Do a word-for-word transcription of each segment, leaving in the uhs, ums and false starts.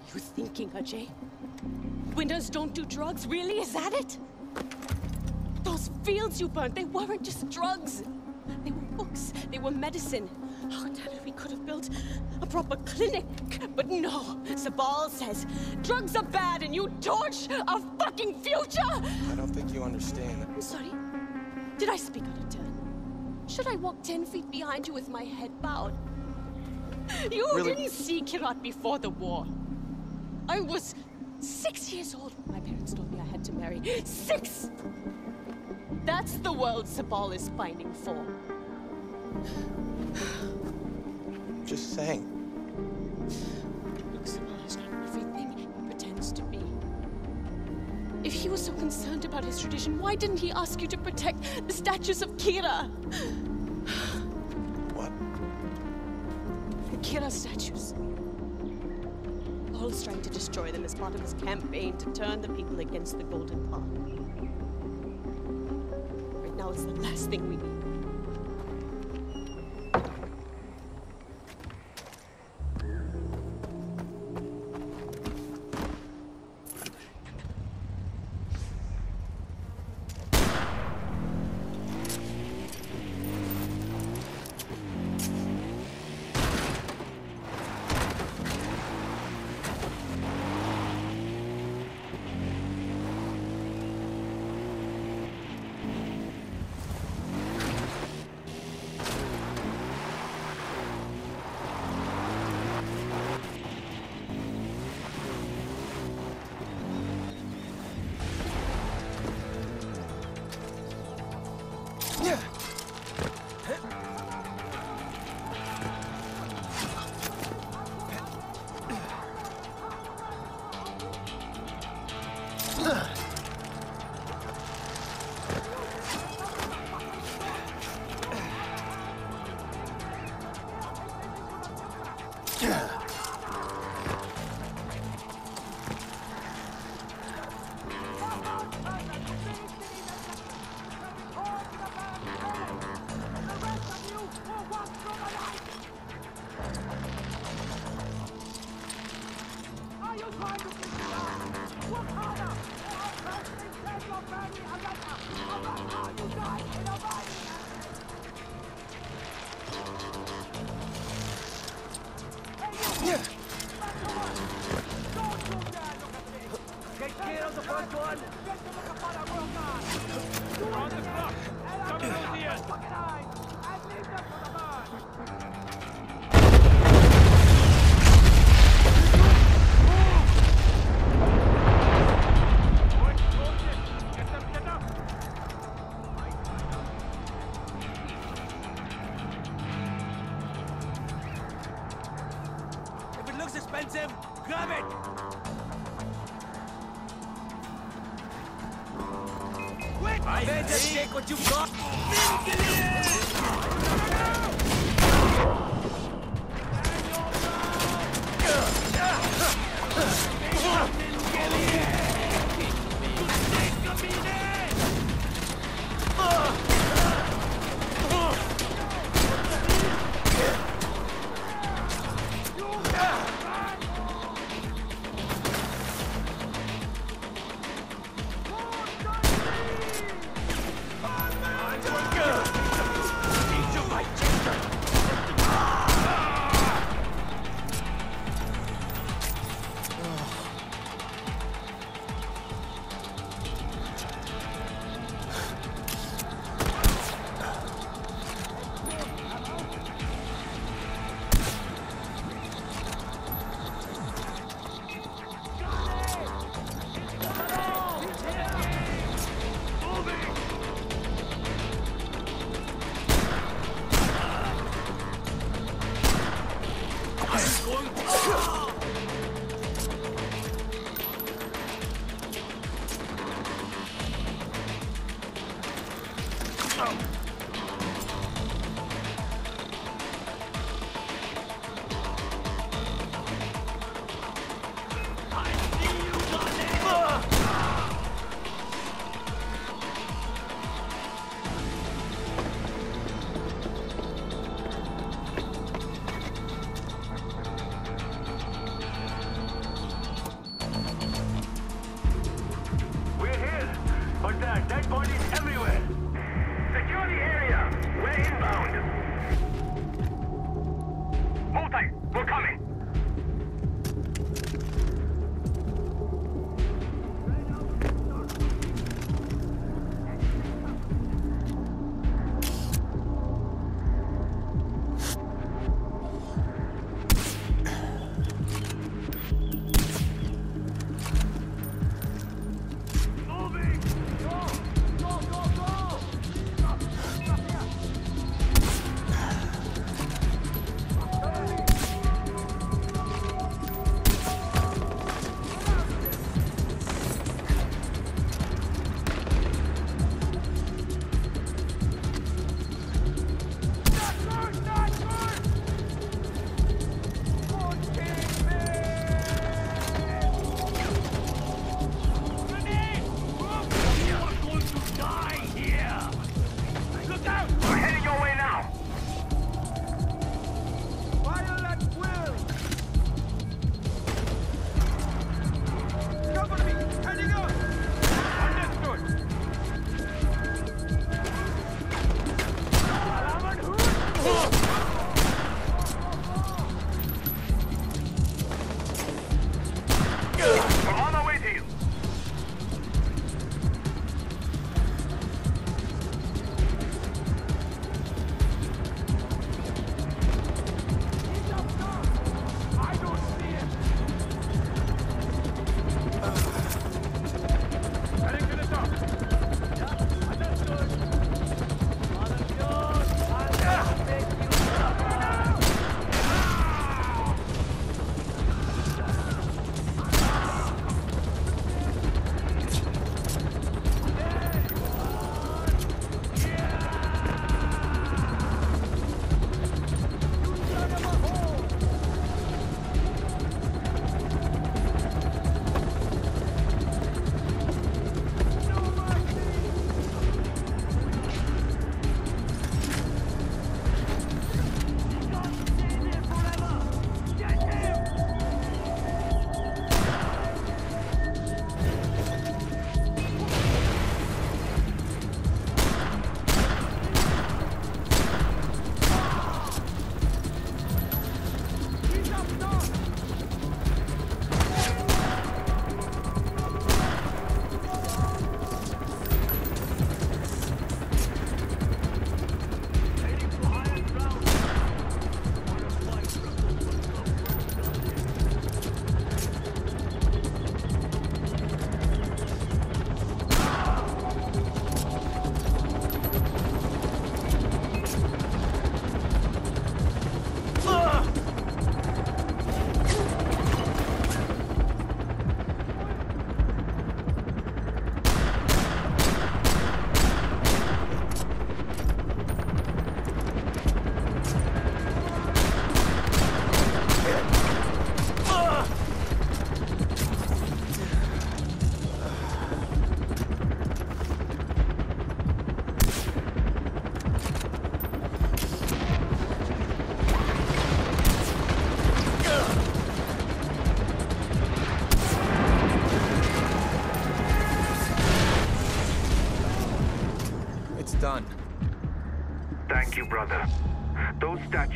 you thinking, Ajay? Winners don't do drugs? Really? Is that it? Those fields you burnt, they weren't just drugs. They were books. They were medicine. Oh, damn it, we could have built a proper clinic. But no, Sabal says drugs are bad and you torch our fucking future! I don't think you understand. I'm sorry. Did I speak out of turn? Should I walk ten feet behind you with my head bowed? You Really? didn't see Kirat before the war. I was six years old when my parents told me I had to marry. Six! That's the world Sabal is fighting for. Just saying. Look, Sabal is not everything he pretends to be. If he was so concerned about his tradition, why didn't he ask you to protect the statues of Kira? What? The Kira statues. Paul's trying to destroy them as part of his campaign to turn the people against the Golden Path. Right now, it's the last thing we need.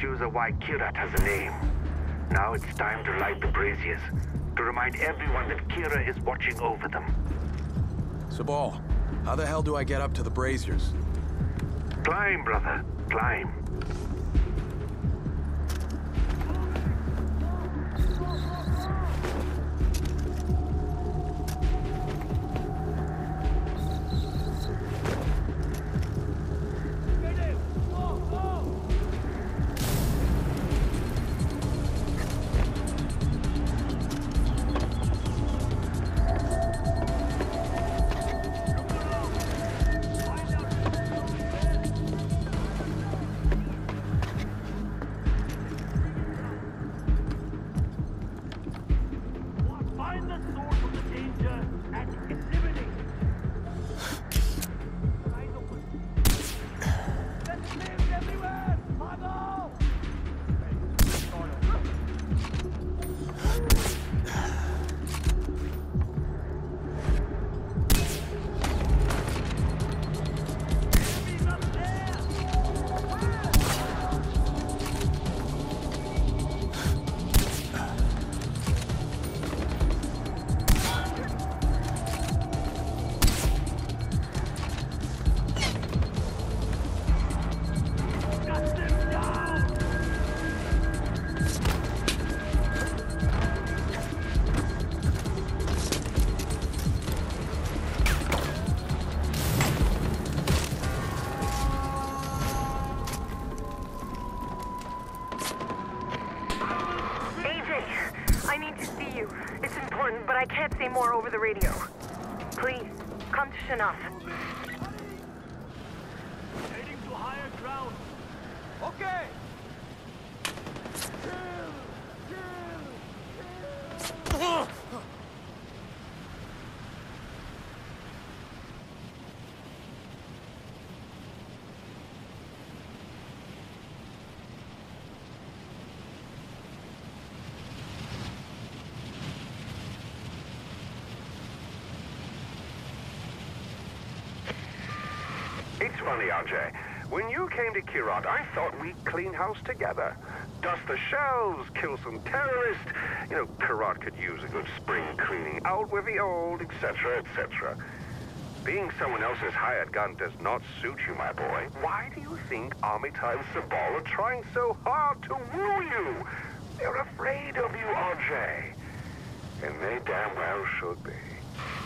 user why Kyrat has a name. Now it's time to light the braziers, to remind everyone that Kira is watching over them. Sabal, how the hell do I get up to the braziers? Climb, brother, climb. But I can't say more over the radio. Please, come to Shanaf. Heading to higher ground. Okay. It's funny, R J. When you came to Kyrat, I thought we'd clean house together. Dust the shelves, kill some terrorists. You know, Kyrat could use a good spring cleaning out with the old, et cetera, et cetera. Being someone else's hired gun does not suit you, my boy. Why do you think Amitai and Sabal are trying so hard to woo you? They're afraid of you, R J. And they damn well should be.